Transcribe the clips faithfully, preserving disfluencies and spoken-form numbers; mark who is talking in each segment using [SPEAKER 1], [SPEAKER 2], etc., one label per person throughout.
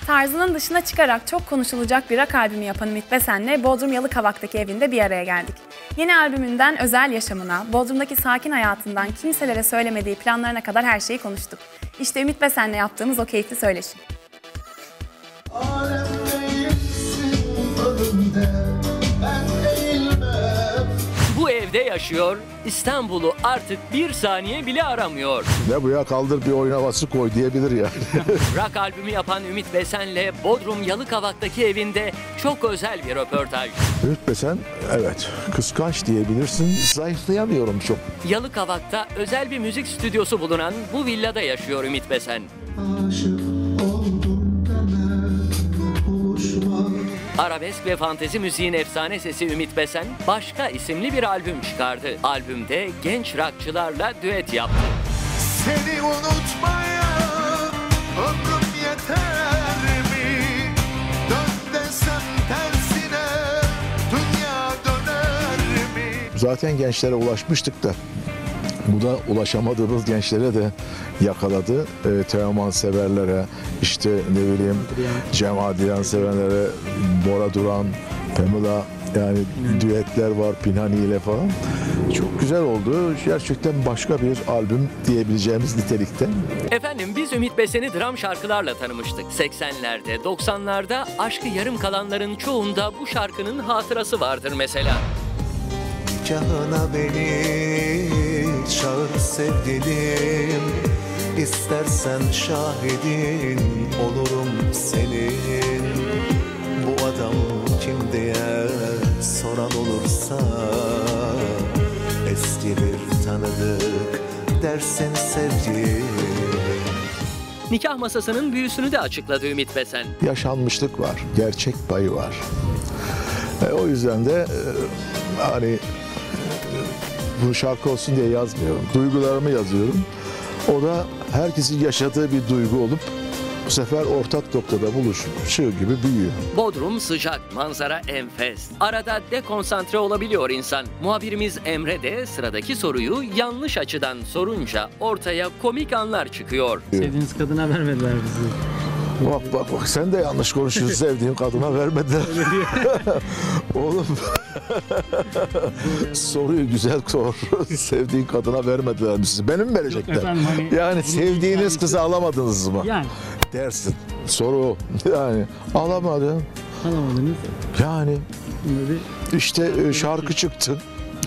[SPEAKER 1] Tarzının dışına çıkarak çok konuşulacak bir rock albümü yapan Ümit Besen'le Bodrum Yalıkavak'taki evinde bir araya geldik. Yeni albümünden özel yaşamına, Bodrum'daki sakin hayatından kimselere söylemediği planlarına kadar her şeyi konuştuk. İşte Ümit Besen'le yaptığımız o keyifli söyleşi.
[SPEAKER 2] Bu evde yaşıyor, İstanbul'u artık bir saniye bile aramıyor.
[SPEAKER 3] Ne bu ya, kaldır bir oyun havası koy diyebilir yani.
[SPEAKER 2] Rock albümü yapan Ümit Besen'le Bodrum Yalıkavak'taki evinde çok özel bir röportaj.
[SPEAKER 3] Ümit Besen, evet, kıskanç diyebilirsin. Zayıflayamıyorum çok.
[SPEAKER 2] Yalıkavak'ta özel bir müzik stüdyosu bulunan bu villada yaşıyor Ümit Besen. Arabesk ve fantezi müziğin efsane sesi Ümit Besen, Başka isimli bir albüm çıkardı. Albümde genç rockçılarla düet yaptı.
[SPEAKER 4] Seni unutmaya ömrüm yeter mi? Dön desem tersine dünya döner mi?
[SPEAKER 3] Zaten gençlere ulaşmıştık da bu da ulaşamadığımız gençlere de yakaladı. E, Teoman severlere, işte ne bileyim Cem Adrian severlere, Bora Duran, Pamela, yani düetler var Pinhani ile falan. Çok güzel oldu. Gerçekten başka bir albüm diyebileceğimiz nitelikte.
[SPEAKER 2] Efendim biz Ümit Besen'i dram şarkılarla tanımıştık. seksenlerde, doksanlarda aşkı yarım kalanların çoğunda bu şarkının hatırası vardır mesela.
[SPEAKER 4] Nikahına beni çağır sevgilim, İstersen şahidin olurum senin. Bu adam kim diye soran olursa eski bir tanıdık dersin sevgilim.
[SPEAKER 2] Nikah masasının büyüsünü de açıkladı Ümit Besen.
[SPEAKER 3] Yaşanmışlık var, gerçek payı var. E, o yüzden de e, hani bu şarkı olsun diye yazmıyorum. Duygularımı yazıyorum. O da herkesin yaşadığı bir duygu olup bu sefer ortak noktada buluşuyor gibi büyüyor.
[SPEAKER 2] Bodrum sıcak, manzara enfes. Arada dekonsantre olabiliyor insan. Muhabirimiz Emre de sıradaki soruyu yanlış açıdan sorunca ortaya komik anlar çıkıyor.
[SPEAKER 5] Sevdiğiniz kadına vermediler bizi.
[SPEAKER 3] Bak bak bak, sen de yanlış konuşuyorsun. Sevdiğin kadına vermediler. Oğlum soruyu güzel sor. Sevdiğin kadına vermediler mi sizi? Benim mi verecekler?
[SPEAKER 5] Yok efendim, hani
[SPEAKER 3] yani sevdiğiniz kızı alamadınız mı?
[SPEAKER 5] Yani.
[SPEAKER 3] Dersin. Soru o. Yani alamadın.
[SPEAKER 5] Alamadınız.
[SPEAKER 3] Yani
[SPEAKER 5] Böyle
[SPEAKER 3] işte şarkı çıktı.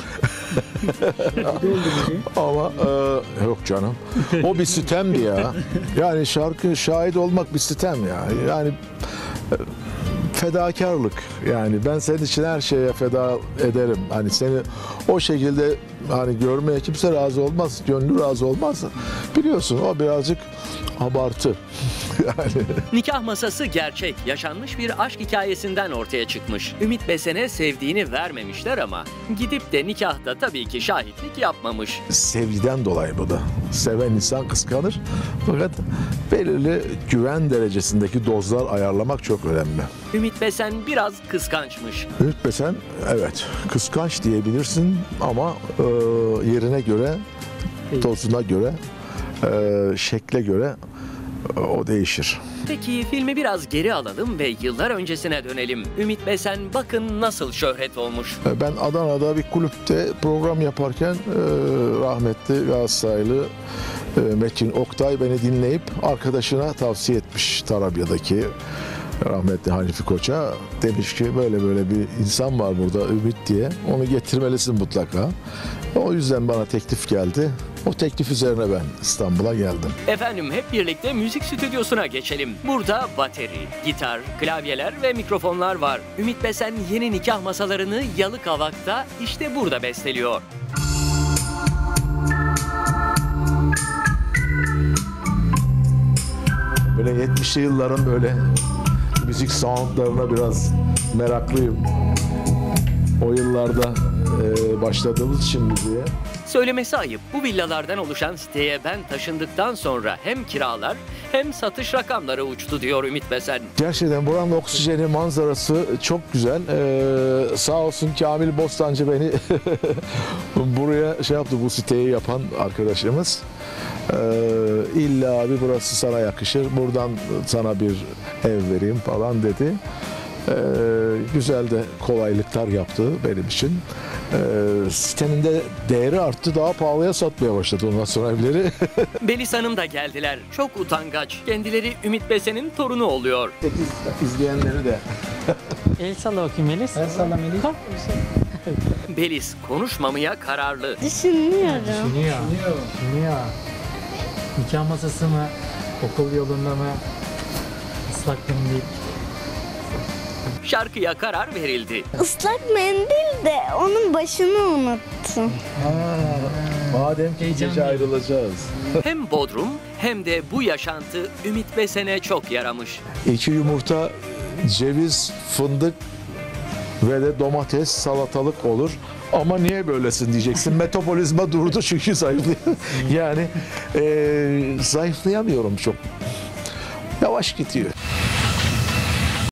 [SPEAKER 3] Ama e, yok canım. O bir sitemdi ya. Yani şarkı şahit olmak bir sitem ya. Yani e, fedakarlık. Yani ben senin için her şeye feda ederim. Hani seni o şekilde hani görmeye kimse razı olmaz. Gönlü razı olmaz. Biliyorsun o birazcık abartı. Yani.
[SPEAKER 2] Nikah masası gerçek, yaşanmış bir aşk hikayesinden ortaya çıkmış. Ümit Besen'e sevdiğini vermemişler ama gidip de nikahta tabii ki şahitlik yapmamış.
[SPEAKER 3] Sevgiden dolayı bu da. Seven insan kıskanır. Fakat belirli güven derecesindeki dozlar ayarlamak çok önemli.
[SPEAKER 2] Ümit Besen biraz kıskançmış.
[SPEAKER 3] Ümit Besen, evet, kıskanç diyebilirsin ama e, yerine göre, dozuna göre, e, şekle göre e, o değişir.
[SPEAKER 2] Peki filmi biraz geri alalım ve yıllar öncesine dönelim. Ümit Besen bakın nasıl şöhret olmuş.
[SPEAKER 3] Ben Adana'da bir kulüpte program yaparken e, rahmetli Galatasaraylı e, Metin Oktay beni dinleyip arkadaşına tavsiye etmiş, Tarabya'daki rahmetli Hanifi Koç'a. Demiş ki böyle böyle bir insan var burada Ümit diye, onu getirmelisin mutlaka. O yüzden bana teklif geldi. O teklif üzerine ben İstanbul'a geldim.
[SPEAKER 2] Efendim hep birlikte müzik stüdyosuna geçelim. Burada bateri, gitar, klavyeler ve mikrofonlar var. Ümit Besen yeni nikah masalarını Yalıkavak'ta işte burada besteliyor.
[SPEAKER 3] Böyle yetmişli yılların böyle müzik soundlarına biraz meraklıyım. O yıllarda e, başladığımız için müziğe.
[SPEAKER 2] Söylemesi ayıp, bu villalardan oluşan siteye ben taşındıktan sonra hem kiralar hem satış rakamları uçtu diyor Ümit Besen.
[SPEAKER 3] Gerçekten buranın oksijeni, manzarası çok güzel. Ee, sağ olsun Kamil Bostancı beni buraya şey yaptı, bu siteyi yapan arkadaşımız. Ee, illa abi burası sana yakışır, buradan sana bir ev vereyim falan dedi. Ee, güzel de kolaylıklar yaptı benim için. Ee, sitenin de değeri arttı, daha pahalıya satmaya başladı ondan sonra evleri.
[SPEAKER 2] Belis Hanım da geldiler. Çok utangaç. Kendileri Ümit Besen'in torunu oluyor.
[SPEAKER 3] İzleyenleri de.
[SPEAKER 5] El salla bakayım Melis. El salla Melis.
[SPEAKER 2] Belis konuşmamaya kararlı.
[SPEAKER 6] Düşünüyorum.
[SPEAKER 5] Düşünüyor. Düşünüyor. Nikah masası mı? Okul yolunda mı? Islak mendil.
[SPEAKER 2] Şarkıya karar verildi.
[SPEAKER 6] Islak mendil de onun başını unuttum.
[SPEAKER 3] Madem ki gece ayrılacağız.
[SPEAKER 2] Hem Bodrum hem de bu yaşantı Ümit Besen'e çok yaramış.
[SPEAKER 3] İki yumurta, ceviz, fındık ve de domates, salatalık olur. Ama niye böylesin diyeceksin. Metabolizma durdu çünkü zayıflıyor. Yani e, zayıflayamıyorum çok. Yavaş gidiyor.